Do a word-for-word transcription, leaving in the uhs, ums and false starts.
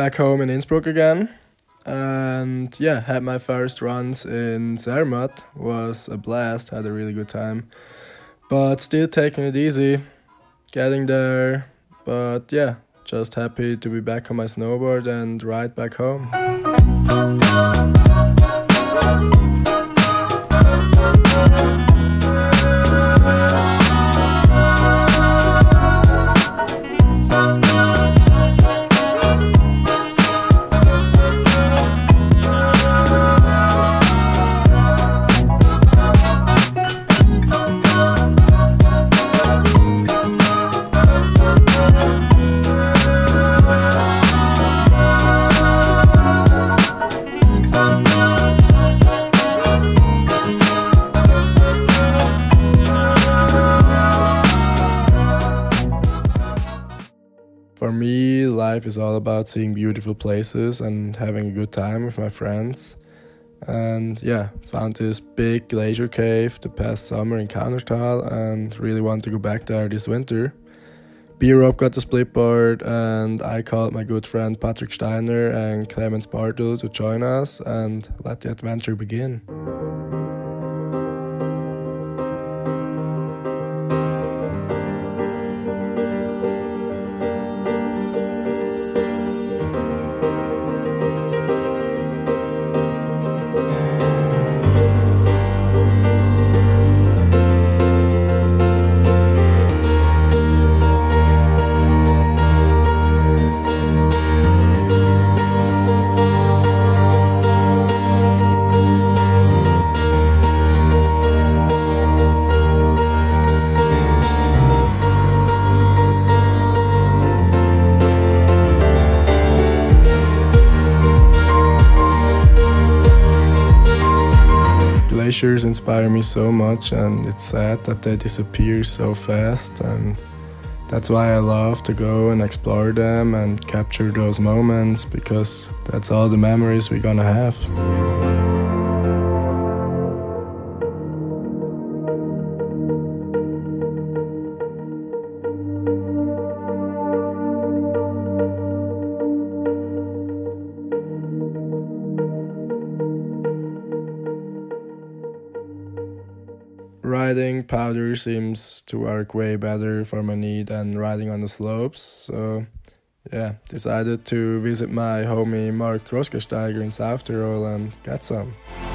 back home in Innsbruck again. And yeah, had my first runs in Zermatt. Was a blast, had a really good time. But still taking it easy, getting there. But yeah, just happy to be back on my snowboard and ride back home. For me, life is all about seeing beautiful places and having a good time with my friends. And yeah, found this big glacier cave the past summer in Kaunertal and really want to go back there this winter. B-Rob got the split board and I called my good friend Patrick Steiner and Clemens Bartel to join us and let the adventure begin. Glaciers inspire me so much, and it's sad that they disappear so fast, and that's why I love to go and explore them and capture those moments, because that's all the memories we're gonna have. Riding powder seems to work way better for my knee than riding on the slopes, so yeah, decided to visit my homie Mark Rosgesteiger in South Tyrol and get some.